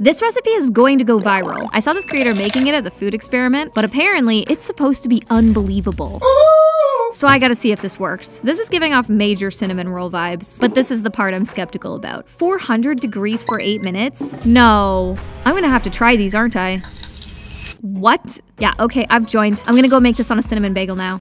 This recipe is going to go viral. I saw this creator making it as a food experiment, but apparently it's supposed to be unbelievable. So I gotta see if this works. This is giving off major cinnamon roll vibes, but this is the part I'm skeptical about. 400 degrees for 8 minutes? No. I'm gonna have to try these, aren't I? What? Yeah, okay, I've joined. I'm gonna go make this on a cinnamon bagel now.